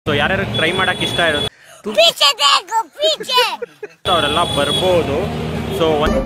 So ಯಾರ್ಯಾರು try ಮಾಡಕ್ಕೆ ಇಷ್ಟ ಇರುತ್ತೆ ಅವರೆಲ್ಲ ಬರ್ಬೋದು. ಸೊ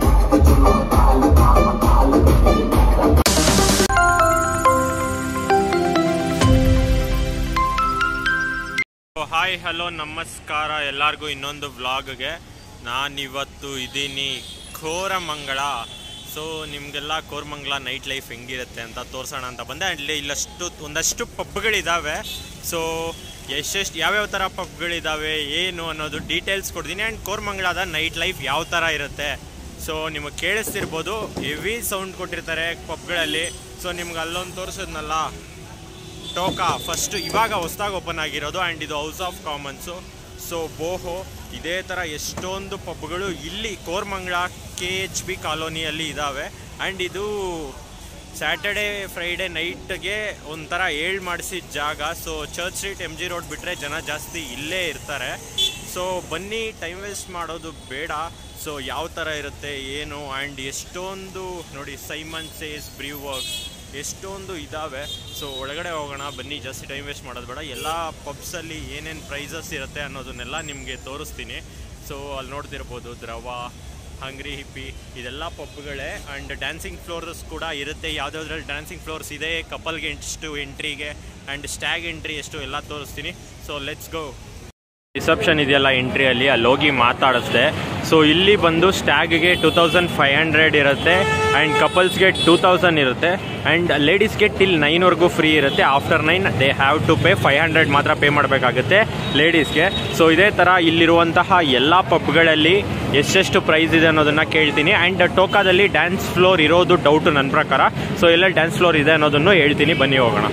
ಹಾಯ್ ಹಲೋ ನಮಸ್ಕಾರ ಎಲ್ಲರಿಗೂ ಇನ್ನೊಂದು ವ್ಲಾಗ್ಗೆ. ನಾನಿವತ್ತು ಇದ್ದೀನಿ ಕೋರಮಂಗಳ. ಸೊ ನಿಮಗೆಲ್ಲ ಕೋರಮಂಗಲ ನೈಟ್ ಲೈಫ್ ಹೆಂಗಿರುತ್ತೆ ಅಂತ ತೋರಿಸೋಣ ಅಂತ ಬಂದೆ. ಅಲ್ಲಿ ಒಂದಷ್ಟು ಪಬ್ಗಳಿದ್ದಾವೆ. ಸೊ ಎಷ್ಟೆಷ್ಟು ಯಾವ್ಯಾವ ಥರ ಪಬ್ಗಳಿದ್ದಾವೆ ಏನು ಅನ್ನೋದು ಡೀಟೇಲ್ಸ್ ಕೊಡ್ತೀನಿ. ಆ್ಯಂಡ್ ಕೋರಮಂಗಲದ ನೈಟ್ ಲೈಫ್ ಯಾವ ಥರ ಇರುತ್ತೆ ಸೊ ನಿಮಗೆ ಕೇಳಿಸ್ತಿರ್ಬೋದು. ಹೆವಿ ಸೌಂಡ್ ಕೊಟ್ಟಿರ್ತಾರೆ ಪಬ್ಗಳಲ್ಲಿ. ಸೊ ನಿಮ್ಗೆ ಅಲ್ಲೊಂದು ತೋರಿಸೋದ್ನಲ್ಲ ಟೋಕಾ, ಫಸ್ಟು ಇವಾಗ ಹೊಸದಾಗಿ ಓಪನ್ ಆಗಿರೋದು. ಆ್ಯಂಡ್ ಇದು House of Commons. So Boho, ಇದೇ ಥರ ಎಷ್ಟೊಂದು ಪಬ್ಗಳು ಇಲ್ಲಿ ಕೋರಮಂಗಲ KHP ಕಾಲೋನಿಯಲ್ಲಿ ಇದ್ದಾವೆ. ಆ್ಯಂಡ್ ಇದು ಸ್ಯಾಟರ್ಡೇ ಫ್ರೈಡೇ ನೈಟ್ಗೆ ಒಂಥರ ಏಳು ಮಾಡಿಸಿದ ಜಾಗ. So Church Street MG Road ಬಿಟ್ಟರೆ ಜನ ಜಾಸ್ತಿ ಇಲ್ಲೇ ಇರ್ತಾರೆ. ಸೊ ಬನ್ನಿ, ಟೈಮ್ ವೇಸ್ಟ್ ಮಾಡೋದು ಬೇಡ. ಸೊ ಯಾವ ಥರ ಇರುತ್ತೆ ಏನು, ಆ್ಯಂಡ್ ಎಷ್ಟೊಂದು ನೋಡಿ ಸೈಮನ್ ಸೇಸ್ ಬ್ರೀವ್ ವರ್ಕ್ಸ್ ಎಷ್ಟೊಂದು ಇದ್ದಾವೆ. ಸೊ ಒಳಗಡೆ ಹೋಗೋಣ ಬನ್ನಿ, ಜಾಸ್ತಿ ಟೈಮ್ ವೇಸ್ಟ್ ಮಾಡೋದು ಬೇಡ. ಎಲ್ಲ ಪಬ್ಸಲ್ಲಿ ಏನೇನು ಪ್ರೈಸಸ್ ಇರುತ್ತೆ ಅನ್ನೋದನ್ನೆಲ್ಲ ನಿಮಗೆ ತೋರಿಸ್ತೀನಿ. ಸೊ ಅಲ್ಲಿ ನೋಡ್ತಿರ್ಬೋದು ದ್ರವ, ಹಂಗ್ರಿ ಹಿಪ್ಪಿ, ಇದೆಲ್ಲ ಪಬ್ಗಳೇ. ಆ್ಯಂಡ್ ಡ್ಯಾನ್ಸಿಂಗ್ ಫ್ಲೋರ್ಸ್ ಕೂಡ ಇರುತ್ತೆ. ಯಾವುದ್ಯಾವ್ದ್ರಲ್ಲಿ ಡ್ಯಾನ್ಸಿಂಗ್ ಫ್ಲೋರ್ಸ್ ಇದೆ, ಕಪಲ್ಗೆ ಎಷ್ಟು ಎಂಟ್ರಿಗೆ ಆ್ಯಂಡ್ ಸ್ಟ್ಯಾಗ್ ಎಂಟ್ರಿ ಎಷ್ಟು ಎಲ್ಲ ತೋರಿಸ್ತೀನಿ. So let's go. ರಿಸೆಪ್ಷನ್ ಇದೆಯಲ್ಲ ಎಂಟ್ರಿಯಲ್ಲಿ, ಅಲ್ಲಿ ಹೋಗಿ ಮಾತಾಡಿಸ್ದೆ. ಸೊ ಇಲ್ಲಿ ಬಂದು ಸ್ಟ್ಯಾಗ್ಗೆ 2500 ಇರುತ್ತೆ. ಆ್ಯಂಡ್ ಕಪಲ್ಸ್ಗೆ 2000 ಇರುತ್ತೆ. ಆ್ಯಂಡ್ ಲೇಡೀಸ್ಗೆ ಟಿಲ್ 9ವರೆಗೂ ಫ್ರೀ ಇರುತ್ತೆ. After 9 they have to pay 500 ಮಾತ್ರ ಪೇ ಮಾಡಬೇಕಾಗುತ್ತೆ ಲೇಡೀಸ್ಗೆ. ಸೊ ಇದೇ ಥರ ಇಲ್ಲಿರುವಂತಹ ಎಲ್ಲ ಪಬ್ಗಳಲ್ಲಿ ಎಷ್ಟೆಷ್ಟು ಪ್ರೈಸ್ ಇದೆ ಅನ್ನೋದನ್ನು ಕೇಳ್ತೀನಿ. ಆ್ಯಂಡ್ ಟೋಕಾದಲ್ಲಿ ಡ್ಯಾನ್ಸ್ ಫ್ಲೋರ್ ಇರೋದು ಡೌಟು ನನ್ನ ಪ್ರಕಾರ. ಸೊ ಎಲ್ಲೆಲ್ಲಿ ಡ್ಯಾನ್ಸ್ ಫ್ಲೋರ್ ಇದೆ ಅನ್ನೋದನ್ನು ಹೇಳ್ತೀನಿ, ಬನ್ನಿ ಹೋಗೋಣ.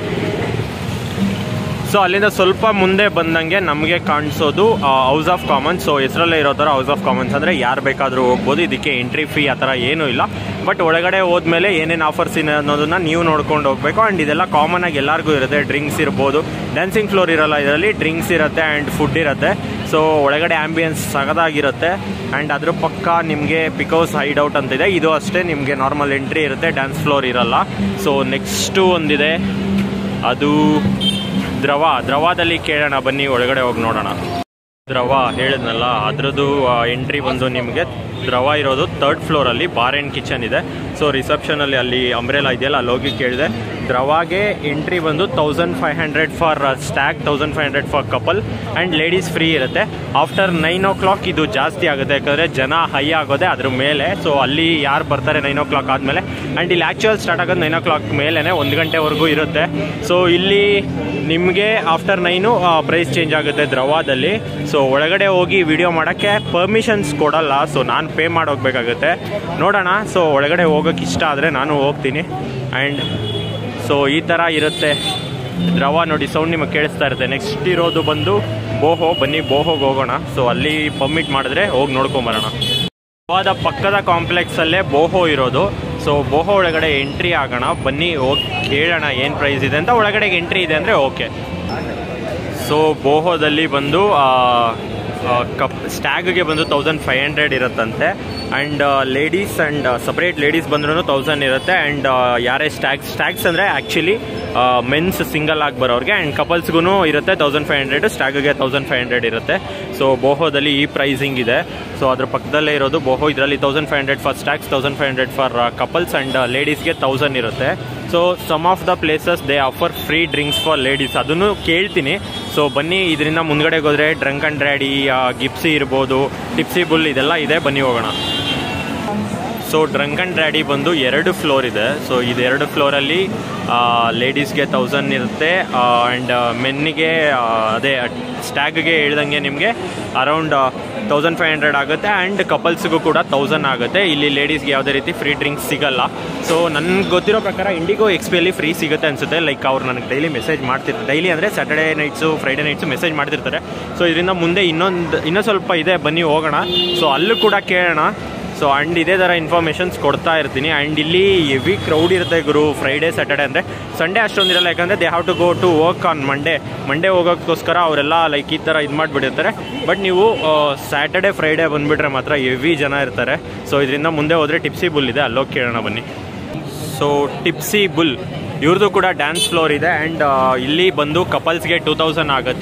ಸೊ ಅಲ್ಲಿಂದ ಸ್ವಲ್ಪ ಮುಂದೆ ಬಂದಂಗೆ ನಮಗೆ ಕಾಣಿಸೋದು ಹೌಸ್ ಆಫ್ ಕಾಮನ್ಸ್. ಸೊ ಹೆಸರಲ್ಲೇ ಇರೋ ಥರ ಹೌಸ್ ಆಫ್ ಕಾಮನ್ಸ್ ಅಂದರೆ ಯಾರು ಬೇಕಾದರೂ ಹೋಗ್ಬೋದು. ಇದಕ್ಕೆ ಎಂಟ್ರಿ ಫೀ ಆ ಥರ ಏನೂ ಇಲ್ಲ. ಬಟ್ ಒಳಗಡೆ ಹೋದ್ಮೇಲೆ ಏನೇನು ಆಫರ್ಸ್ ಇದೆ ಅನ್ನೋದನ್ನು ನೀವು ನೋಡ್ಕೊಂಡು ಹೋಗಬೇಕು. ಆ್ಯಂಡ್ ಇದೆಲ್ಲ ಕಾಮನ್ ಆಗಿ ಎಲ್ಲರಿಗೂ ಇರುತ್ತೆ. ಡ್ರಿಂಕ್ಸ್ ಇರ್ಬೋದು, ಡ್ಯಾನ್ಸಿಂಗ್ ಫ್ಲೋರ್ ಇರೋಲ್ಲ ಇದರಲ್ಲಿ, ಡ್ರಿಂಕ್ಸ್ ಇರುತ್ತೆ ಆ್ಯಂಡ್ ಫುಡ್ ಇರುತ್ತೆ. ಸೊ ಒಳಗಡೆ ಆ್ಯಂಬಿಯನ್ಸ್ ಸಗದಾಗಿರುತ್ತೆ. ಆ್ಯಂಡ್ ಅದ್ರ ಪಕ್ಕ ನಿಮಗೆ ಪಿಕೋಸ್ ಹೈಡೌಟ್ ಅಂತಿದೆ, ಇದು ಅಷ್ಟೇ ನಿಮಗೆ ನಾರ್ಮಲ್ ಎಂಟ್ರಿ ಇರುತ್ತೆ, ಡ್ಯಾನ್ಸ್ ಫ್ಲೋರ್ ಇರಲ್ಲ. ಸೊ ನೆಕ್ಸ್ಟು ಒಂದಿದೆ, ಅದು ದ್ರವದಲ್ಲಿ ಕೇಳೋಣ ಬನ್ನಿ, ಒಳಗಡೆ ಹೋಗಿ ನೋಡೋಣ. ದ್ರವ ಹೇಳಿದ್ನಲ್ಲ, ಅದರದ್ದು ಎಂಟ್ರಿ ಬಂದು ನಿಮಗೆ ದ್ರವ ಇರೋದು 3rd ಫ್ಲೋರಲ್ಲಿ ಬಾರ್ ಆ್ಯಂಡ್ ಕಿಚನ್ ಇದೆ. ಸೊ ರಿಸೆಪ್ಷನಲ್ಲಿ ಅಲ್ಲಿ ಅಂಬ್ರೆಲಾ ಇದೆಯಲ್ಲ, ಅಲ್ಲಿ ಹೋಗಿ ಕೇಳಿದೆ. ದ್ರವಾಗೆ ಎಂಟ್ರಿ ಬಂದು 1500 for stag, 1500 for couple, and ladies free ಇರುತ್ತೆ. ಆಫ್ಟರ್ 9 o'clock ಇದು ಜಾಸ್ತಿ ಆಗುತ್ತೆ, ಯಾಕಂದರೆ ಜನ ಹೈ ಆಗೋದೆ ಅದ್ರ ಮೇಲೆ. ಸೊ ಅಲ್ಲಿ ಯಾರು ಬರ್ತಾರೆ 9 o'clock ಆದಮೇಲೆ. ಆ್ಯಂಡ್ ಇಲ್ಲಿ ಆ್ಯಕ್ಚುಯಲ್ ಸ್ಟಾರ್ಟ್ ಆಗೋದು 9 o'clock ಮೇಲೇ, 1 ಗಂಟೆವರೆಗೂ ಇರುತ್ತೆ. ಸೊ ಇಲ್ಲಿ ನಿಮಗೆ ಆಫ್ಟರ್ 9 ಪ್ರೈಸ್ ಚೇಂಜ್ ಆಗುತ್ತೆ ದ್ರವಾದಲ್ಲಿ. ಸೊ ಒಳಗಡೆ ಹೋಗಿ ವಿಡಿಯೋ ಮಾಡೋಕ್ಕೆ ಪರ್ಮಿಷನ್ಸ್ ಕೊಡಲ್ಲ. ಸೊ ನಾನು ಪೇ ಮಾಡೋಗ್ಬೇಕಾಗುತ್ತೆ, ನೋಡೋಣ. ಸೊ ಒಳಗಡೆ ಹೋಗೋಕ್ಕೆ ಇಷ್ಟ ಆದರೆ ನಾನು ಹೋಗ್ತೀನಿ. ಆ್ಯಂಡ್ ಸೊ ಈ ಥರ ಇರುತ್ತೆ ದ್ರವ. ನೋಡಿ ಸೌಂಡ್ ನಿಮಗೆ ಕೇಳಿಸ್ತಾ ಇರುತ್ತೆ. ನೆಕ್ಸ್ಟ್ ಇರೋದು ಬಂದು ಬೋಹೋ, ಬನ್ನಿ ಬೋಹೋಗೆ ಹೋಗೋಣ. ಸೊ ಅಲ್ಲಿ ಪರ್ಮಿಟ್ ಮಾಡಿದ್ರೆ ಹೋಗಿ ನೋಡ್ಕೊಂಬರೋಣ. ದ್ರವಾದ ಪಕ್ಕದ ಕಾಂಪ್ಲೆಕ್ಸಲ್ಲೇ ಬೋಹೋ ಇರೋದು. ಸೊ ಬೋಹೋ ಒಳಗಡೆ ಎಂಟ್ರಿ ಆಗೋಣ ಬನ್ನಿ, ಹೋಗಿ ಕೇಳೋಣ ಏನು ಪ್ರೈಸ್ ಇದೆ ಅಂತ. ಒಳಗಡೆಗೆ ಎಂಟ್ರಿ ಇದೆ ಅಂದರೆ ಓಕೆ. ಸೊ ಬೋಹೋದಲ್ಲಿ ಬಂದು ಸ್ಟ್ಯಾಗ್ಗೆ ಬಂದು 1500 ಇರುತ್ತಂತೆ. And ladies and separate ladies ಬಂದ್ರೂ 1000 ಇರುತ್ತೆ. ಆ್ಯಂಡ್ ಯಾರೇ ಸ್ಟ್ಯಾಗ್ಸ್ ಅಂದರೆ ಆ್ಯಕ್ಚುಲಿ ಮೆನ್ಸ್ ಸಿಂಗಲ್ ಆಗಿ ಬರೋರಿಗೆ. ಆ್ಯಂಡ್ ಕಪಲ್ಸ್ಗೂ ಇರುತ್ತೆ 1500, ಸ್ಟ್ಯಾಗ್ಗೆ 1500 ಇರುತ್ತೆ. ಸೊ ಬೋಹೋದಲ್ಲಿ ಈ ಪ್ರೈಸಿಂಗ್ ಇದೆ. ಸೊ ಅದ್ರ ಪಕ್ಕದಲ್ಲೇ ಇರೋದು ಬೋಹೋ. ಇದರಲ್ಲಿ 1500 for stags, 1500 for couples, and ಲೇಡೀಸ್ಗೆ 1000 ಇರುತ್ತೆ. So some of the places they offer free drinks for ladies, ಅದನ್ನು ಕೇಳ್ತೀನಿ. ಸೊ ಬನ್ನಿ, ಇದರಿಂದ ಮುಂದ್ಗಡೆಗೆ ಹೋದರೆ ಡ್ರಂಕ್ ಆ್ಯಂಡ್ ಡ್ರ್ಯಾಡಿ, ಗಿಪ್ಸಿ ಇರ್ಬೋದು, ಟಿಪ್ಸಿ ಬುಲ್ ಇದೆಲ್ಲ ಇದೆ, ಬನ್ನಿ ಹೋಗೋಣ. ಸೊ ಡ್ರಂಕ್ ಆ್ಯಂಡ್ ಡ್ರ್ಯಾಡಿ ಬಂದು 2 ಫ್ಲೋರ್ ಇದೆ. ಸೊ ಇದು 2 ಫ್ಲೋರಲ್ಲಿ ಲೇಡೀಸ್ಗೆ 1000 ಇರುತ್ತೆ. ಆ್ಯಂಡ್ ಮೆನ್ನಿಗೆ ಅದೇ ಸ್ಟ್ಯಾಗ್ಗೆ ಹೇಳ್ದಂಗೆ ನಿಮಗೆ ಅರೌಂಡ್ 1500 ಆಗುತ್ತೆ. ಆ್ಯಂಡ್ ಕಪಲ್ಸ್ಗೂ ಕೂಡ 1000 ಆಗುತ್ತೆ. ಇಲ್ಲಿ ಲೇಡೀಸ್ಗೆ ಯಾವುದೇ ರೀತಿ ಫ್ರೀ ಡ್ರಿಂಕ್ಸ್ ಸಿಗಲ್ಲ. ಸೊ ನನಗೆ ಗೊತ್ತಿರೋ ಪ್ರಕಾರ ಇಂಡಿಗೋ XPಯಲ್ಲಿ ಫ್ರೀ ಸಿಗುತ್ತೆ ಅನಿಸುತ್ತೆ. ಲೈಕ್ ಅವ್ರು ನನಗೆ ಡೈಲಿ ಮೆಸೇಜ್ ಮಾಡ್ತಿರ್ತಾರೆ. ಡೈಲಿ ಅಂದರೆ Saturday nights, Friday nights message ಮಾಡ್ತಿರ್ತಾರೆ. ಸೊ ಇದರಿಂದ ಮುಂದೆ ಇನ್ನೂ ಸ್ವಲ್ಪ ಇದೆ, ಬನ್ನಿ ಹೋಗೋಣ. ಸೊ ಅಲ್ಲೂ ಕೂಡ ಕೇಳೋಣ. ಸೊ ಆ್ಯಂಡ್ ಇದೇ ಥರ ಇನ್ಫಾರ್ಮೇಷನ್ಸ್ ಕೊಡ್ತಾ ಇರ್ತೀನಿ. ಆ್ಯಂಡ್ ಇಲ್ಲಿ ಹೆವಿ ಕ್ರೌಡ್ ಇರುತ್ತೆ ಗುರು, ಫ್ರೈಡೇ ಸ್ಯಾಟರ್ಡೇ ಅಂದರೆ. ಸಂಡೇ ಅಷ್ಟೊಂದಿರಲ್ಲ, ಯಾಕಂದರೆ they have to go to work on Monday ಹೋಗೋಕ್ಕೋಸ್ಕರ ಅವರೆಲ್ಲ ಲೈಕ್ ಈ ಥರ ಇದು ಮಾಡಿಬಿಟ್ಟಿರ್ತಾರೆ. ಬಟ್ ನೀವು ಸ್ಯಾಟರ್ಡೇ ಫ್ರೈಡೇ ಬಂದುಬಿಟ್ರೆ ಮಾತ್ರ ಹೆವಿ ಜನ ಇರ್ತಾರೆ. ಸೊ ಇದರಿಂದ ಮುಂದೆ ಹೋದರೆ ಟಿಪ್ಸಿ ಬುಲ್ ಇದೆ, ಅಲ್ಲೋಗಿ ಕೇಳೋಣ ಬನ್ನಿ. ಸೊ ಟಿಪ್ಸಿ ಬುಲ್ ಇವ್ರದ್ದು ಕೂಡ ಡ್ಯಾನ್ಸ್ ಫ್ಲೋರ್ ಇದೆ. ಆ್ಯಂಡ್ ಇಲ್ಲಿ ಬಂದು ಕಪಲ್ಸ್ಗೆ 2000 ಆಗುತ್ತೆ.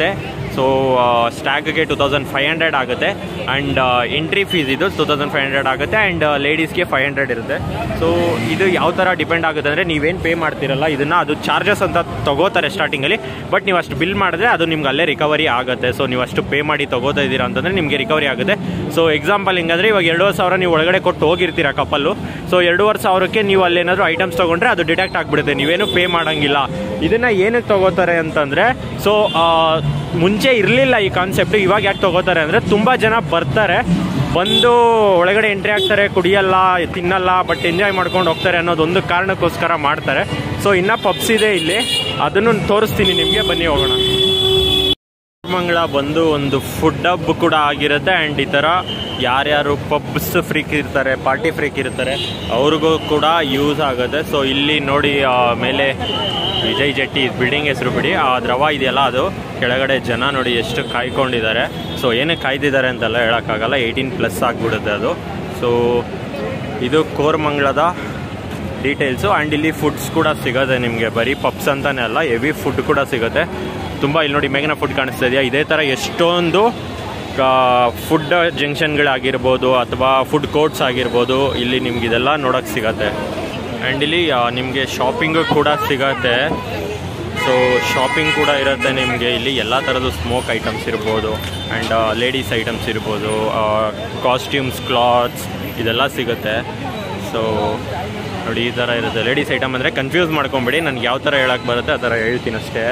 ಸೊ ಸ್ಟ್ಯಾಗ್ಗೆ 2500 ಆಗುತ್ತೆ. ಆ್ಯಂಡ್ ಎಂಟ್ರಿ ಫೀಸ್ ಇದು 2500 ಆಗುತ್ತೆ. ಆ್ಯಂಡ್ ಲೇಡೀಸ್ಗೆ 500 ಇರುತ್ತೆ. ಸೊ ಇದು ಯಾವ ಥರ ಡಿಪೆಂಡ್ ಆಗುತ್ತೆ ಅಂದರೆ ನೀವೇನು ಪೇ ಮಾಡ್ತಿರಲ್ಲ ಇದನ್ನು ಅದು ಚಾರ್ಜಸ್ ಅಂತ ತೊಗೋತಾರೆ ಸ್ಟಾರ್ಟಿಂಗಲ್ಲಿ. ಬಟ್ ನೀವು ಅಷ್ಟು ಬಿಲ್ ಮಾಡಿದ್ರೆ ಅದು ನಿಮ್ಗೆ ಅಲ್ಲೇ ರಿಕವರಿ ಆಗುತ್ತೆ. ಸೊ ನೀವು ಅಷ್ಟು ಪೇ ಮಾಡಿ ತೊಗೋತಾ ಇದ್ದೀರಾ ಅಂತಂದರೆ ನಿಮಗೆ ರಿಕವರಿ ಆಗುತ್ತೆ. ಸೊ ಎಕ್ಸಾಂಪಲ್ ಹಿಂಗಂದರೆ ಇವಾಗ 2500 ನೀವು ಒಳಗಡೆ ಕೊಟ್ಟು ಹೋಗಿರ್ತೀರ ಕಪ್ಪಲ್ಲು. ಸೊ 2500ಕ್ಕೆ ನೀವು ಅಲ್ಲೇನಾದರೂ ಐಟಮ್ಸ್ ತೊಗೊಂಡ್ರೆ ಅದು ಡಿಟೆಕ್ಟ್ ಆಗಿಬಿಡುತ್ತೆ, ನೀವೇನು ಪೇ ಮಾಡೋಂಗಿಲ್ಲ. ಇದನ್ನು ಏನಕ್ಕೆ ತೊಗೋತಾರೆ ಅಂತಂದರೆ ಸೊ ಮುಂಚೆ ಇರಲಿಲ್ಲ ಈ ಕಾನ್ಸೆಪ್ಟು, ಇವಾಗ ಯಾಕೆ ತೊಗೋತಾರೆ ಅಂದರೆ ತುಂಬ ಜನ ಬರ್ತಾರೆ, ಬಂದು ಒಳಗಡೆ ಎಂಟ್ರಿ ಆಗ್ತಾರೆ, ಕುಡಿಯಲ್ಲ ತಿನ್ನಲ್ಲ ಬಟ್ ಎಂಜಾಯ್ ಮಾಡ್ಕೊಂಡು ಹೋಗ್ತಾರೆ ಅನ್ನೋದೊಂದು ಕಾರಣಕ್ಕೋಸ್ಕರ ಮಾಡ್ತಾರೆ. ಸೊ ಇನ್ನೂ ಪಬ್ಸ್ ಇದೆ ಇಲ್ಲಿ, ಅದನ್ನು ತೋರಿಸ್ತೀನಿ ನಿಮಗೆ, ಬನ್ನಿ ಹೋಗೋಣ. ಮಂಗಳ ಬಂದು ಒಂದು ಫುಡ್ ಹಬ್ ಕೂಡ ಆಗಿರುತ್ತೆ. ಆ್ಯಂಡ್ ಈ ಥರ ಯಾರ್ಯಾರು ಪಬ್ಸ್ ಫ್ರೀಕ್ ಇರ್ತಾರೆ, ಪಾರ್ಟಿ ಫ್ರೀಕ್ ಇರ್ತಾರೆ ಅವ್ರಿಗೂ ಕೂಡ ಯೂಸ್ ಆಗುತ್ತೆ. ಸೊ ಇಲ್ಲಿ ನೋಡಿ ಮೇಲೆ ವಿಜಯ್ ಜೆಟ್ಟಿ ಬಿಲ್ಡಿಂಗ್ ಹೆಸರು ಬಿಡಿ, ಆ ದ್ರವ ಇದೆಯಲ್ಲ ಅದು ಕೆಳಗಡೆ ಜನ ನೋಡಿ ಎಷ್ಟು ಕಾಯ್ಕೊಂಡಿದ್ದಾರೆ. ಸೊ ಏನಕ್ಕೆ ಕಾಯ್ದಿದ್ದಾರೆ ಅಂತೆಲ್ಲ ಹೇಳೋಕ್ಕಾಗಲ್ಲ, 18+ ಆಗಿಬಿಡುತ್ತೆ ಅದು. ಸೊ ಇದು ಕೋರಮಂಗಲದ ಡೀಟೇಲ್ಸು. ಆ್ಯಂಡ್ ಇಲ್ಲಿ ಫುಡ್ಸ್ ಕೂಡ ಸಿಗುತ್ತೆ ನಿಮಗೆ, ಬರೀ ಪಬ್ಸ್ ಅಂತಲೇ ಅಲ್ಲ, ಹೆವಿ ಫುಡ್ ಕೂಡ ಸಿಗುತ್ತೆ ತುಂಬ. ಇಲ್ಲಿ ನೋಡಿ ಮೇಘನಾ ಫುಡ್ ಕಾಣಿಸ್ತಾ ಇದೆಯಾ, ಇದೇ ಥರ ಎಷ್ಟೊಂದು ಫುಡ್ ಜಂಕ್ಷನ್ಗಳಾಗಿರ್ಬೋದು ಅಥವಾ ಫುಡ್ ಕೋರ್ಟ್ಸ್ ಆಗಿರ್ಬೋದು, ಇಲ್ಲಿ ನಿಮ್ಗೆ ಇದೆಲ್ಲ ನೋಡೋಕ್ಕೆ ಸಿಗತ್ತೆ. ಆ್ಯಂಡ್ ಇಲ್ಲಿ ನಿಮಗೆ ಶಾಪಿಂಗು ಕೂಡ ಸಿಗತ್ತೆ. ಸೊ ಶಾಪಿಂಗ್ ಕೂಡ ಇರುತ್ತೆ ನಿಮಗೆ ಇಲ್ಲಿ, ಎಲ್ಲ ಥರದ್ದು ಸ್ಮೋಕ್ ಐಟಮ್ಸ್ ಇರ್ಬೋದು ಆ್ಯಂಡ್ ಲೇಡೀಸ್ ಐಟಮ್ಸ್ ಇರ್ಬೋದು, ಕಾಸ್ಟ್ಯೂಮ್ಸ್, ಕ್ಲಾತ್ಸ್ ಇದೆಲ್ಲ ಸಿಗುತ್ತೆ. ಸೊ ನೋಡಿ ಈ ಥರ ಇರುತ್ತೆ. ಲೇಡೀಸ್ ಐಟಮ್ ಅಂದರೆ ಕನ್ಫ್ಯೂಸ್ ಮಾಡ್ಕೊಂಬಿಡಿ, ನನಗೆ ಯಾವ ಥರ ಹೇಳೋಕ್ಕೆ ಬರುತ್ತೆ ಆ ಥರ ಹೇಳ್ತೀನಿ ಅಷ್ಟೇ.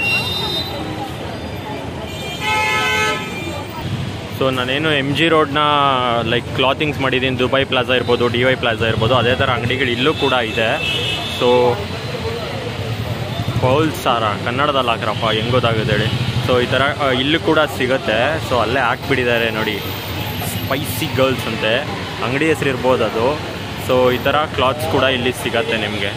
ಸೊ ನಾನೇನು MG ರೋಡ್ನ ಲೈಕ್ ಕ್ಲಾತಿಂಗ್ಸ್ ಮಾಡಿದ್ದೀನಿ, ದುಬೈ ಪ್ಲಾಜಾ ಇರ್ಬೋದು, DY ಪ್ಲಾಜಾ ಇರ್ಬೋದು, ಅದೇ ಥರ ಅಂಗಡಿಗಳು ಇಲ್ಲೂ ಕೂಡ ಇದೆ. ಸೊ ಪೌಲ್ ಸಾರ ಕನ್ನಡದಲ್ಲಿ ಹಾಕ್ರಪ್ಪ ಹೆಂಗೆ ಗೊತ್ತಾಗುತ್ತೆ ಹೇಳಿ. ಸೊ ಈ ಥರ ಇಲ್ಲೂ ಕೂಡ ಸಿಗುತ್ತೆ. ಸೊ ಅಲ್ಲೇ ಹಾಕ್ಬಿಟ್ಟಿದ್ದಾರೆ ನೋಡಿ, ಸ್ಪೈಸಿ ಗರ್ಲ್ಸ್ ಅಂತೆ ಅಂಗಡಿ ಹೆಸರು ಇರ್ಬೋದು ಅದು. ಸೊ ಈ ಥರ ಕ್ಲಾತ್ಸ್ ಕೂಡ ಇಲ್ಲಿ ಸಿಗತ್ತೆ ನಿಮಗೆ.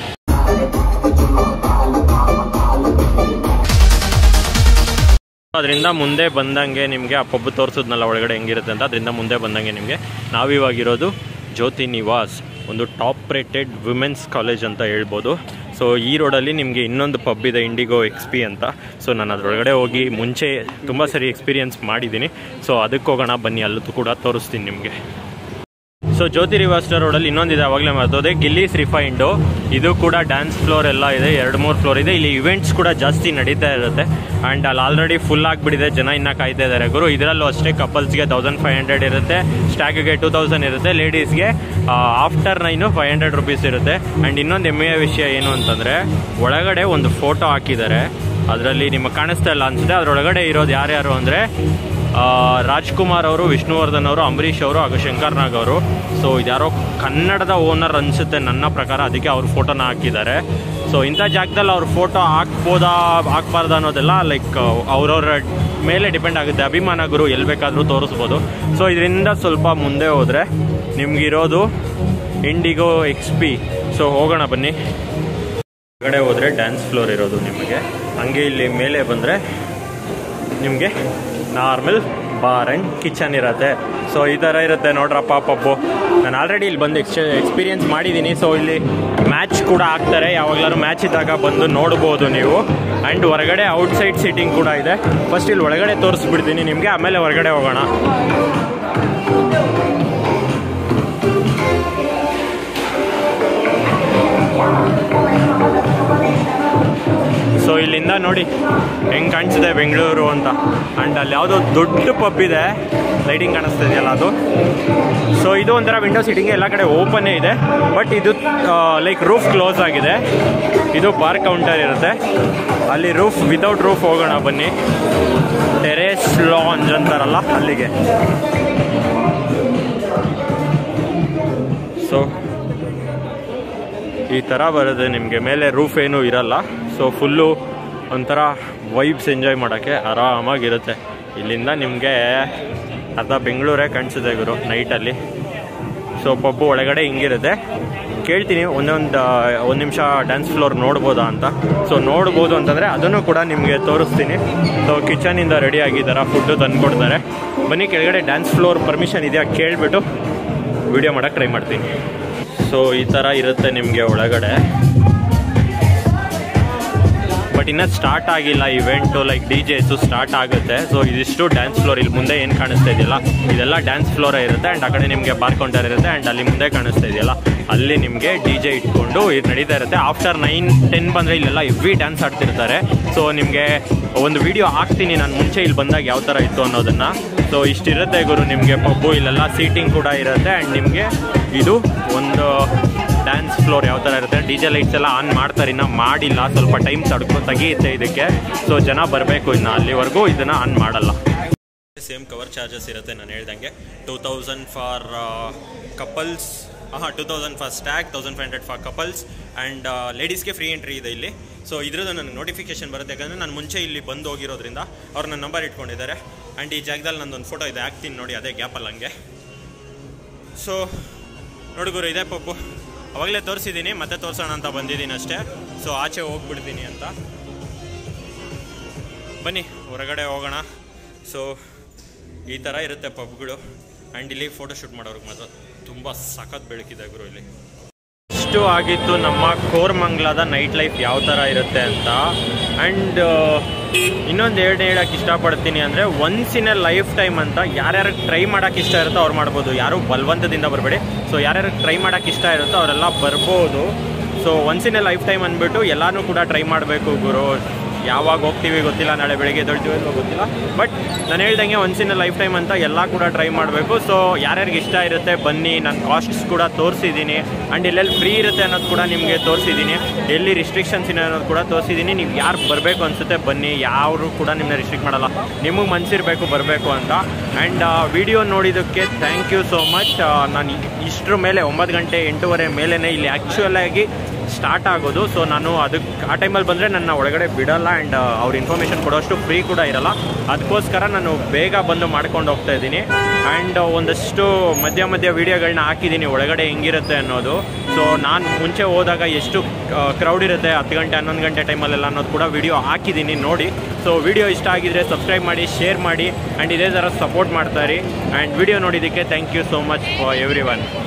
ಅದರಿಂದ ಮುಂದೆ ಬಂದಂಗೆ ನಿಮಗೆ ಆ ಪಬ್ ತೋರಿಸಿದ್ನಲ್ಲ ಒಳಗಡೆ ಹೆಂಗಿರುತ್ತೆ ಅಂತ, ಅದರಿಂದ ಮುಂದೆ ಬಂದಂಗೆ ನಿಮಗೆ ನಾವಿವಾಗಿರೋದು ಜ್ಯೋತಿ ನಿವಾಸ್, ಒಂದು ಟಾಪ್ ರೇಟೆಡ್ ವುಮೆನ್ಸ್ ಕಾಲೇಜ್ ಅಂತ ಹೇಳ್ಬೋದು. ಸೊ ಈ ರೋಡಲ್ಲಿ ನಿಮಗೆ ಇನ್ನೊಂದು ಪಬ್ ಇದೆ, ಇಂಡಿಗೋ XP ಅಂತ. ಸೊ ನಾನು ಅದರೊಳಗಡೆ ಹೋಗಿ ಮುಂಚೆ ತುಂಬ ಸರಿ ಎಕ್ಸ್ಪೀರಿಯನ್ಸ್ ಮಾಡಿದ್ದೀನಿ. ಸೊ ಅದಕ್ಕೆ ಹೋಗೋಣ ಬನ್ನಿ, ಅಲ್ಲೂ ಕೂಡ ತೋರಿಸ್ತೀನಿ ನಿಮಗೆ. ಸೊ ಜ್ಯೋತಿ ನಿವಾಸ್ ರೋಡಲ್ಲಿ ಇನ್ನೊಂದಿದೆ, ಆವಾಗಲೇ ಮರ್ತೋದೆ, ಗಿಲ್ಲೀಸ್ ರಿಫೈಂಡು. ಇದು ಕೂಡ ಡ್ಯಾನ್ಸ್ ಫ್ಲೋರ್ ಎಲ್ಲ ಇದೆ, 2-3 ಫ್ಲೋರ್ ಇದೆ. ಇಲ್ಲಿ ಇವೆಂಟ್ಸ್ ಕೂಡ ಜಾಸ್ತಿ ನಡೀತಾ ಇರುತ್ತೆ. ಆ್ಯಂಡ್ ಅಲ್ಲಿ ಆಲ್ರೆಡಿ ಫುಲ್ ಆಗಿಬಿಟ್ಟಿದೆ, ಜನ ಇನ್ನೂ ಕಾಯ್ತಾ ಇದ್ದಾರೆ ಗುರು. ಇದರಲ್ಲೂ ಅಷ್ಟೇ ಕಪಲ್ಸ್ಗೆ 1500 ಇರುತ್ತೆ, ಸ್ಟ್ಯಾಗ್ಗೆ 2000 ಇರುತ್ತೆ, ಲೇಡೀಸ್ಗೆ ಆಫ್ಟರ್ 9 500 ರೂಪೀಸ್ ಇರುತ್ತೆ. ಆ್ಯಂಡ್ ಇನ್ನೊಂದು ಹೆಮ್ಮೆಯ ವಿಷಯ ಏನು ಅಂತಂದರೆ ಒಳಗಡೆ ಒಂದು ಫೋಟೋ ಹಾಕಿದ್ದಾರೆ, ಅದರಲ್ಲಿ ನಿಮಗೆ ಕಾಣಿಸ್ತಾ ಇಲ್ಲ ಅನಿಸುತ್ತೆ. ಅದರೊಳಗಡೆ ಇರೋದು ಯಾರ್ಯಾರು ಅಂದರೆ ರಾಜ್ಕುಮಾರ್ ಅವರು, ವಿಷ್ಣುವರ್ಧನ್ ಅವರು, ಅಂಬರೀಷ್ ಅವರು ಹಾಗೂ ಶಂಕರ್ ನಾಗ್ ಅವರು. ಸೊ ಇದ್ಯಾರೋ ಕನ್ನಡದ ಓನರ್ ಅನಿಸುತ್ತೆ ನನ್ನ ಪ್ರಕಾರ, ಅದಕ್ಕೆ ಅವ್ರ ಫೋಟೋನ ಹಾಕಿದ್ದಾರೆ. ಸೊ ಇಂಥ ಜಾಗದಲ್ಲಿ ಅವ್ರ ಫೋಟೋ ಹಾಕ್ಬಾರ್ದು ಅನ್ನೋದೆಲ್ಲ ಲೈಕ್ ಅವ್ರವ್ರ ಮೇಲೆ ಡಿಪೆಂಡ್ ಆಗುತ್ತೆ. ಅಭಿಮಾನ ಗುರು, ಎಲ್ಲಿ ಬೇಕಾದರೂ ತೋರಿಸ್ಬೋದು. ಸೊ ಇದರಿಂದ ಸ್ವಲ್ಪ ಮುಂದೆ ಹೋದರೆ ನಿಮಗಿರೋದು ಇಂಡಿಗೋ XP. ಸೊ ಹೋಗೋಣ ಬನ್ನಿ. ಹೊರಗಡೆ ಹೋದರೆ ಡ್ಯಾನ್ಸ್ ಫ್ಲೋರ್ ಇರೋದು ನಿಮಗೆ. ಹಂಗೆ ಇಲ್ಲಿ ಮೇಲೆ ಬಂದರೆ ನಿಮಗೆ ನಾರ್ಮಲ್ ಬಾರ್ ಆ್ಯಂಡ್ ಕಿಚನ್ ಇರುತ್ತೆ. ಸೊ ಈ ಥರ ಇರುತ್ತೆ ನೋಡ್ರಪ್ಪ ಪಬ್ಬು. ನಾನು ಆಲ್ರೆಡಿ ಇಲ್ಲಿ ಬಂದು ಎಕ್ಸ್ಪೀರಿಯನ್ಸ್ ಮಾಡಿದ್ದೀನಿ. ಸೊ ಇಲ್ಲಿ ಮ್ಯಾಚ್ ಕೂಡ ಆಗ್ತಾರೆ, ಯಾವಾಗಲಾದ್ರು ಮ್ಯಾಚ್ ಇದ್ದಾಗ ಬಂದು ನೋಡ್ಬೋದು ನೀವು. ಆ್ಯಂಡ್ ಹೊರಗಡೆ ಔಟ್ಸೈಡ್ ಸೀಟಿಂಗ್ ಕೂಡ ಇದೆ. ಫಸ್ಟ್ ಇಲ್ಲಿ ಒಳಗಡೆ ತೋರಿಸ್ಬಿಡ್ತೀನಿ ನಿಮಗೆ, ಆಮೇಲೆ ಹೊರಗಡೆ ಹೋಗೋಣ. ಸೊ ಇಲ್ಲಿಂದ ನೋಡಿ ಹೆಂಗೆ ಕಾಣಿಸಿದೆ ಬೆಂಗಳೂರು ಅಂತ. ಆ್ಯಂಡ್ ಅಲ್ಲಿ ಯಾವುದೋ ದೊಡ್ಡ ಪಬ್ ಇದೆ, ಲೈಟಿಂಗ್ ಕಾಣಿಸ್ತಾ ಇದೆಯಲ್ಲ ಅದು. ಸೊ ಇದು ಒಂಥರ ವಿಂಡೋ ಸೀಟಿಂಗ್, ಎಲ್ಲ ಕಡೆ ಓಪನ್ನೇ ಇದೆ. ಬಟ್ ಇದು ಲೈಕ್ ರೂಫ್ ಕ್ಲೋಸ್ ಆಗಿದೆ. ಇದು ಬಾರ್ ಕೌಂಟರ್ ಇರುತ್ತೆ, ಅಲ್ಲಿ ರೂಫ್ ವಿತೌಟ್ ರೂಫ್ ಹೋಗೋಣ ಬನ್ನಿ. ಟೆರೇಸ್ ಲಾಂಜ್ ಅಂತಾರಲ್ಲ ಅಲ್ಲಿಗೆ. ಸೊ ಈ ಥರ ಬರುತ್ತೆ ನಿಮಗೆ, ಮೇಲೆ ರೂಫ್ ಏನೂ ಇರಲ್ಲ. ಸೊ ಫುಲ್ಲು ಒಂಥರ ವೈಬ್ಸ್ ಎಂಜಾಯ್ ಮಾಡೋಕ್ಕೆ ಆರಾಮಾಗಿರುತ್ತೆ. ಇಲ್ಲಿಂದ ನಿಮಗೆ ಅರ್ಧ ಬೆಂಗಳೂರೇ ಕಾಣಿಸಿದೆ ಗುರು ನೈಟಲ್ಲಿ. ಸೊ ಪಬ್ಬು ಒಳಗಡೆ ಹಿಂಗಿರುತ್ತೆ. ಕೇಳ್ತೀನಿ ಒಂದು ನಿಮಿಷ ಡ್ಯಾನ್ಸ್ ಫ್ಲೋರ್ ನೋಡ್ಬೋದಾ ಅಂತ. ಸೊ ನೋಡ್ಬೋದು ಅಂತಂದರೆ ಅದನ್ನು ಕೂಡ ನಿಮಗೆ ತೋರಿಸ್ತೀನಿ. ಸೊ ಕಿಚನಿಂದ ರೆಡಿ ಆಗಿದ್ದಾರೆ, ಫುಡ್ಡು ತಂದುಕೊಡ್ತಾರೆ. ಬನ್ನಿ ಕೆಳಗಡೆ ಡ್ಯಾನ್ಸ್ ಫ್ಲೋರ್ ಪರ್ಮಿಷನ್ ಇದೆಯಾ ಕೇಳಿಬಿಟ್ಟು ವಿಡಿಯೋ ಮಾಡೋಕ್ಕೆ ಟ್ರೈ ಮಾಡ್ತೀನಿ. ಸೊ ಈ ಥರ ಇರುತ್ತೆ ನಿಮಗೆ ಒಳಗಡೆ. ಬಟ್ ಇನ್ನೂ ಸ್ಟಾರ್ಟ್ ಆಗಿಲ್ಲ ಇವೆಂಟು, ಲೈಕ್ DJಸು ಸ್ಟಾರ್ಟ್ ಆಗುತ್ತೆ. ಸೊ ಇದಿಷ್ಟು ಡ್ಯಾನ್ಸ್ ಫ್ಲೋರ್, ಇಲ್ಲಿ ಮುಂದೆ ಏನು ಕಾಣಿಸ್ತಾ ಇದೆಯಲ್ಲ ಇದೆಲ್ಲ ಡ್ಯಾನ್ಸ್ ಫ್ಲೋರೇ ಇರುತ್ತೆ. ಆ್ಯಂಡ್ ಆ ಕಡೆ ನಿಮಗೆ ಬಾರ್ ಕೌಂಟರ್ ಇರುತ್ತೆ. ಆ್ಯಂಡ್ ಅಲ್ಲಿ ಮುಂದೆ ಕಾಣಿಸ್ತಾ ಇದೆಯಲ್ಲ ಅಲ್ಲಿ ನಿಮಗೆ DJ ಇಟ್ಕೊಂಡು ಇದು ನಡೀತಾ ಇರುತ್ತೆ. ಆಫ್ಟರ್ 9-10 ಬಂದರೆ ಇಲ್ಲೆಲ್ಲ ಹೆವಿ ಡ್ಯಾನ್ಸ್ ಆಡ್ತಿರ್ತಾರೆ. ಸೊ ನಿಮಗೆ ಒಂದು ವಿಡಿಯೋ ಹಾಕ್ತೀನಿ ನಾನು ಮುಂಚೆ ಇಲ್ಲಿ ಬಂದಾಗ ಯಾವ ಥರ ಇತ್ತು ಅನ್ನೋದನ್ನು. ಸೊ ಇಷ್ಟಿರುತ್ತೆ ಗುರು ನಿಮಗೆ ಪಬ್ಬು, ಇಲ್ಲೆಲ್ಲ ಸೀಟಿಂಗ್ ಕೂಡ ಇರುತ್ತೆ. ಆ್ಯಂಡ್ ನಿಮಗೆ ಇದು ಒಂದು ಡ್ಯಾನ್ಸ್ ಫ್ಲೋರ್ ಯಾವ ಥರ ಇರುತ್ತೆ. DJ ಲೈಟ್ಸ್ ಎಲ್ಲ ಆನ್ ಮಾಡ್ತಾರೆ, ಇನ್ನೂ ಮಾಡಿಲ್ಲ, ಸ್ವಲ್ಪ ಟೈಮ್ ತೆಗಿಯುತ್ತೆ ಇದಕ್ಕೆ. ಸೊ ಜನ ಬರಬೇಕು, ಇನ್ನು ಅಲ್ಲಿವರೆಗೂ ಇದನ್ನು ಆನ್ ಮಾಡಲ್ಲ. ಸೇಮ್ ಕವರ್ ಚಾರ್ಜಸ್ ಇರುತ್ತೆ ನಾನು ಹೇಳ್ದಂಗೆ. 2000 for couples, 2000 for stag, 1500 for couples. And ಲೇಡೀಸ್ಗೆ ಫ್ರೀ ಎಂಟ್ರಿ ಇದೆ ಇಲ್ಲಿ. ಸೊ ಇದ್ರದ್ದು ನನಗೆ ನೋಟಿಫಿಕೇಶನ್ ಬರುತ್ತೆ, ಯಾಕಂದರೆ ನಾನು ಮುಂಚೆ ಇಲ್ಲಿ ಬಂದು ಹೋಗಿರೋದ್ರಿಂದ ಅವ್ರು ನನ್ನ ನಂಬರ್ ಇಟ್ಕೊಂಡಿದ್ದಾರೆ. ಆ್ಯಂಡ್ ಈ ಜಾಗದಲ್ಲಿ ನಂದೊಂದು ಫೋಟೋ ಇದೆ, ಹಾಕ್ತೀನಿ ನೋಡಿ, ಅದೇ ಗ್ಯಾಪಲ್ಲಿ ಹಂಗೆ. ಸೊ ನೋಡುಗರು ಇದೆ ಪಪ್ಪು, ಅವಾಗಲೇ ತೋರಿಸಿದ್ದೀನಿ, ಮತ್ತೆ ತೋರಿಸೋಣ ಅಂತ ಬಂದಿದ್ದೀನಿ ಅಷ್ಟೇ. ಸೊ ಆಚೆ ಹೋಗ್ಬಿಡ್ತೀನಿ ಅಂತ. ಬನ್ನಿ ಹೊರಗಡೆ ಹೋಗೋಣ. ಸೊ ಈ ಥರ ಇರುತ್ತೆ ಪಬ್ಗಳು. ಆ್ಯಂಡ್ ಇಲ್ಲಿ ಫೋಟೋ ಶೂಟ್ ಮಾಡೋರಿಗೆ ಮಾತ್ರ ತುಂಬ ಸಖತ್ ಬೆಳಕಿದೆ ಗುರು ಇಲ್ಲಿ. ಇಷ್ಟು ಆಗಿತ್ತು ನಮ್ಮ ಕೋರಮಂಗಲದ ನೈಟ್ ಲೈಫ್ ಯಾವ ಥರ ಇರುತ್ತೆ ಅಂತ. ಆ್ಯಂಡ್ ಇನ್ನೊಂದು ಹೇಳೋಕ್ಕೆ ಇಷ್ಟಪಡ್ತೀನಿ ಅಂದರೆ, once in a life time ಅಂತ ಯಾರ್ಯಾರು ಟ್ರೈ ಮಾಡೋಕ್ಕೆ ಇಷ್ಟ ಇರುತ್ತೋ ಅವ್ರು ಮಾಡ್ಬೋದು. ಯಾರು ಬಲವಂತದಿಂದ ಬರಬೇಡಿ. ಸೊ ಯಾರ್ಯಾರು ಟ್ರೈ ಮಾಡೋಕ್ಕೆ ಇಷ್ಟ ಇರುತ್ತೋ ಅವರೆಲ್ಲ ಬರ್ಬೋದು. So once in a life time ಅಂದ್ಬಿಟ್ಟು ಎಲ್ಲನೂ ಕೂಡ ಟ್ರೈ ಮಾಡಬೇಕು ಗುರು. ಯಾವಾಗ ಹೋಗ್ತೀವಿ ಗೊತ್ತಿಲ್ಲ, ನಾಳೆ ಬೆಳಿಗ್ಗೆ ಎದ್ದೇಳ್ತೀವಿ ಗೊತ್ತಿಲ್ಲ. ಬಟ್ ನಾನು ಹೇಳ್ದಂಗೆ once in a life time ಅಂತ ಎಲ್ಲ ಕೂಡ ಟ್ರೈ ಮಾಡಬೇಕು. ಸೊ ಯಾರ್ಯಾರಿಗೆ ಇಷ್ಟ ಇರುತ್ತೆ ಬನ್ನಿ, ನಾನು ಕಾಸ್ಟ್ಸ್ ಕೂಡ ತೋರಿಸಿದ್ದೀನಿ. ಆ್ಯಂಡ್ ಎಲ್ಲೆಲ್ಲಿ ಫ್ರೀ ಇರುತ್ತೆ ಅನ್ನೋದು ಕೂಡ ನಿಮಗೆ ತೋರಿಸಿದ್ದೀನಿ, ಎಲ್ಲಿ ರಿಸ್ಟ್ರಿಕ್ಷನ್ಸ್ ಇದೆ ಅನ್ನೋದು ಕೂಡ ತೋರಿಸಿದ್ದೀನಿ. ನೀವು ಯಾರು ಬರಬೇಕು ಅನಿಸುತ್ತೆ ಬನ್ನಿ, ಯಾರು ಕೂಡ ನಿಮ್ಮನ್ನ ರಿಸ್ಟ್ರಿಕ್ಟ್ ಮಾಡಲ್ಲ, ನಿಮಗೆ ಮನಸ್ಸಿರಬೇಕು ಬರಬೇಕು ಅಂತ. ಆ್ಯಂಡ್ ವಿಡಿಯೋ ನೋಡಿದ್ದಕ್ಕೆ ಥ್ಯಾಂಕ್ ಯು ಸೋ ಮಚ್. ನಾನು ಇಷ್ಟರ ಮೇಲೆ 9 ಗಂಟೆ 8:30 ಮೇಲೇ ಇಲ್ಲಿ ಆ್ಯಕ್ಚುಲಾಗಿ ಸ್ಟಾರ್ಟ್ ಆಗೋದು. ಸೊ ನಾನು ಅದಕ್ಕೆ ಆ ಟೈಮಲ್ಲಿ ಬಂದರೆ ನನ್ನ ಒಳಗಡೆ ಬಿಡೋಲ್ಲ. ಆ್ಯಂಡ್ ಅವ್ರು ಇನ್ಫಾರ್ಮೇಷನ್ ಕೊಡೋಷ್ಟು ಫ್ರೀ ಕೂಡ ಇರೋಲ್ಲ. ಅದಕ್ಕೋಸ್ಕರ ನಾನು ಬೇಗ ಬಂದು ಮಾಡ್ಕೊಂಡು ಹೋಗ್ತಾ ಇದ್ದೀನಿ. ಆ್ಯಂಡ್ ಒಂದಷ್ಟು ಮಧ್ಯ ವೀಡಿಯೋಗಳನ್ನ ಹಾಕಿದ್ದೀನಿ ಒಳಗಡೆ ಹೆಂಗಿರುತ್ತೆ ಅನ್ನೋದು. ಸೊ ನಾನು ಮುಂಚೆ ಹೋದಾಗ ಎಷ್ಟು ಕ್ರೌಡ್ ಇರುತ್ತೆ 10 ಗಂಟೆ 11 ಗಂಟೆ ಟೈಮಲ್ಲೆಲ್ಲ ಅನ್ನೋದು ಕೂಡ ವಿಡಿಯೋ ಹಾಕಿದ್ದೀನಿ ನೋಡಿ. ಸೊ ವಿಡಿಯೋ ಇಷ್ಟ ಆಗಿದ್ರೆ ಸಬ್ಸ್ಕ್ರೈಬ್ ಮಾಡಿ, ಶೇರ್ ಮಾಡಿ, ಆ್ಯಂಡ್ ಇದೇ ಥರ ಸಪೋರ್ಟ್ ಮಾಡ್ತಾರೆ. ಆ್ಯಂಡ್ ವಿಡಿಯೋ ನೋಡಿದ್ದಕ್ಕೆ thank you so much for every one.